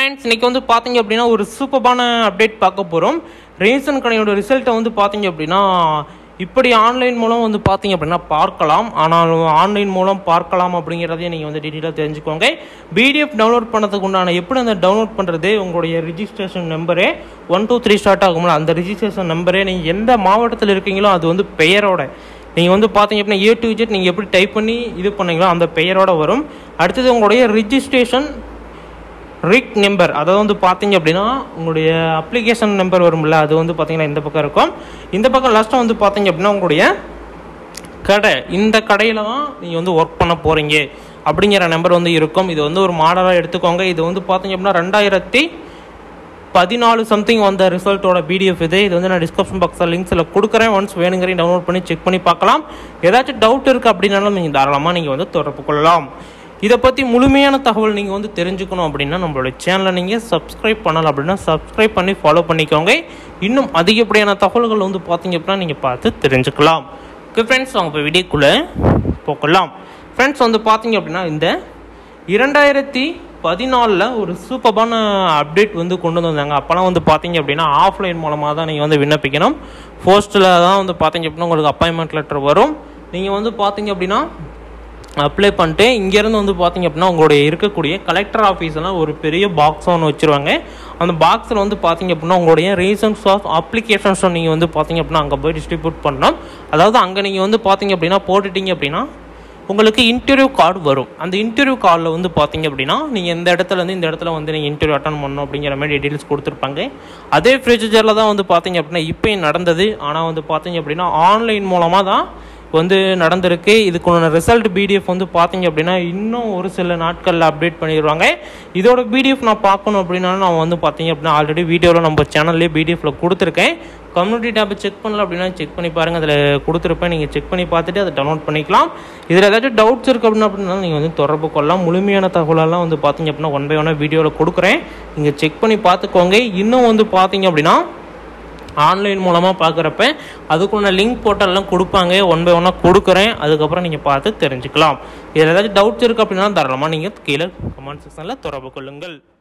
Friends, இன்னைக்கு வந்து பார்த்தீங்க அப்படின்னா ஒரு சூப்பரான அப்டேட் பார்க்க போகிறோம். ரேஷன் கடையோட ரிசல்ட்டை வந்து பார்த்தீங்க அப்படின்னா இப்படி ஆன்லைன் மூலம் வந்து பார்த்தீங்க அப்படின்னா பார்க்கலாம். ஆனால் ஆன்லைன் மூலம் பார்க்கலாம் அப்படிங்கிறதையும் நீங்கள் வந்து டீட்டெயிலாக தெரிஞ்சுக்கோங்க. பிடிஎஃப் டவுன்லோட் பண்ணதுக்கு உண்டான எப்படி அந்த டவுன்லோட் பண்ணுறது, உங்களுடைய ரிஜிஸ்ட்ரேஷன் நம்பரே 1 2 3 ஸ்டார்ட் ஆகும்ல, அந்த ரிஜிஸ்ட்ரேஷன் நம்பரே நீங்கள் எந்த மாவட்டத்தில் இருக்கீங்களோ அது வந்து பெயரோட நீங்கள் வந்து பார்த்தீங்க அப்படின்னா A to Z நீங்கள் எப்படி டைப் பண்ணி இது பண்ணீங்களோ அந்த பெயரோட வரும். அடுத்தது உங்களுடைய ரிஜிஸ்ட்ரேஷன் ரிக் நம்பர், அதாவது வந்து பார்த்தீங்க அப்படின்னா உங்களுடைய அப்ளிகேஷன் நம்பர் வரும்ல, அது வந்து பார்த்தீங்கன்னா இந்த பக்கம் இருக்கும். இந்த பக்கம் லாஸ்ட்டாக வந்து பார்த்தீங்க அப்படின்னா உங்களுடைய கடை, இந்த கடையில் தான் நீங்கள் வந்து ஒர்க் பண்ண போகிறீங்க அப்படிங்கிற நம்பர் வந்து இருக்கும். இது வந்து ஒரு மாடலாக எடுத்துக்கோங்க. இது வந்து பார்த்தீங்க அப்படின்னா 2014 சம்திங் வந்த ரிசல்ட்டோட பிடிஎஃப் இது வந்து நான் டிஸ்கிரிப்ஷன் பாக்ஸில் லிங்க்ஸில் கொடுக்குறேன். ஒன்ஸ் வேணுங்கிறீங்க டவுன்லோட் பண்ணி செக் பண்ணி பார்க்கலாம். ஏதாச்சும் டவுட் இருக்குது அப்படின்னாலும் நீங்கள் தாராளமாக நீங்கள் வந்து தொடர்பு கொள்ளலாம். இதை பற்றி முழுமையான தகவல் நீங்கள் வந்து தெரிஞ்சுக்கணும் அப்படின்னா நம்மளோட சேனலை நீங்கள் சப்ஸ்கிரைப் பண்ணலாம். அப்படின்னா சப்ஸ்கிரைப் பண்ணி ஃபாலோ பண்ணிக்கோங்க. இன்னும் அதிகப்படியான தகவல்கள் வந்து பார்த்தீங்க அப்படின்னா நீங்கள் பார்த்து தெரிஞ்சுக்கலாம். ஓகே ஃப்ரெண்ட்ஸ், அவங்க இப்போ வீடியோக்குள்ளே போகலாம். ஃப்ரெண்ட்ஸ் வந்து பார்த்தீங்க அப்படின்னா இந்த 2014 ஒரு சூப்பரான அப்டேட் வந்து கொண்டு வந்தாங்க. அப்போலாம் வந்து பார்த்தீங்க அப்படின்னா ஆஃப்லைன் மூலமாக தான் நீங்கள் வந்து விண்ணப்பிக்கணும். போஸ்ட்டில் தான் வந்து பார்த்தீங்க அப்படின்னா உங்களுக்கு அப்பாயின்மெண்ட் லெட்டர் வரும். நீங்கள் வந்து பார்த்தீங்க அப்படின்னா அப்ளை பண்ணிட்டு இங்கேருந்து வந்து பார்த்தீங்க அப்படின்னா உங்களுடைய இருக்கக்கூடிய கலெக்டர் ஆஃபீஸ்லாம் ஒரு பெரிய பாக்ஸ் ஒன்று வச்சுருவாங்க. அந்த பாக்ஸில் வந்து பார்த்தீங்க அப்படின்னா உங்களுடைய ரீசன்ஸ் ஆஃப் அப்ளிகேஷன்ஸை நீங்கள் வந்து பார்த்தீங்க அப்படின்னா அங்கே போய் டிஸ்ட்ரிபியூட் பண்ணணும். அதாவது அங்கே நீங்கள் வந்து பார்த்தீங்க அப்படின்னா போட்டுட்டீங்க அப்படின்னா உங்களுக்கு இன்டர்வியூ கார்டு வரும். அந்த இன்டர்வியூ கார்டில் வந்து பார்த்தீங்க அப்படின்னா நீங்கள் இந்த இடத்துலேருந்து இந்த இடத்துல வந்து நீங்கள் இன்டர்வியூ அட்டன் பண்ணணும் அப்படிங்கிற மாதிரி டீட்டெயில்ஸ் கொடுத்துருப்பாங்க. அதே ப்ரொசீஜரில் தான் வந்து பார்த்தீங்க அப்படின்னா இப்போயும் நடந்தது. ஆனால் வந்து பார்த்தீங்க அப்படின்னா ஆன்லைன் மூலமாக தான் வந்து நடந்திருக்கு. இதுக்குள்ள ரிசல்ட் பிடிஎஃப் வந்து பார்த்தீங்க அப்படின்னா இன்னும் ஒரு சில நாட்களில் அப்டேட் பண்ணிடுவாங்க. இதோட பிடிஎஃப் நான் பார்க்கணும் அப்படின்னாலும் நான் வந்து பார்த்தீங்க அப்படின்னா ஆல்ரெடி வீடியோவில் நம்ம சேனல்லேயே பிடிஎஃப்பில் கொடுத்துருக்கேன். கம்யூனிட்டி டேப்பை செக் பண்ணல அப்படின்னா செக் பண்ணி பாருங்கள், அதில் கொடுத்துருப்பேன். நீங்கள் செக் பண்ணி பார்த்துட்டு அதை டவுன்லோட் பண்ணிக்கலாம். இதில் ஏதாச்சும் டவுட்ஸ் இருக்குது அப்படின்னா நீங்கள் வந்து தொடர்பு கொள்ளலாம். முழுமையான தகவலெல்லாம் வந்து பார்த்தீங்க அப்படின்னா 1 by 1 வீடியோவில் கொடுக்குறேன். நீங்கள் செக் பண்ணி பார்த்துக்கோங்க. இன்னும் வந்து பார்த்தீங்க அப்படின்னா ஆன்லைன் மூலமாக பார்க்குறப்ப அதுக்குள்ள லிங்க் போட்டெல்லாம் கொடுப்பாங்க. 1 by 1 கொடுக்குறேன். அதுக்கப்புறம் நீங்கள் பார்த்து தெரிஞ்சுக்கலாம். இதில் ஏதாச்சும் டவுட்ஸ் இருக்குது அப்படின்னா தாராளமாக நீங்கள் கீழே கமெண்ட் செக்ஷனில் தொடர்பு கொள்ளுங்கள்.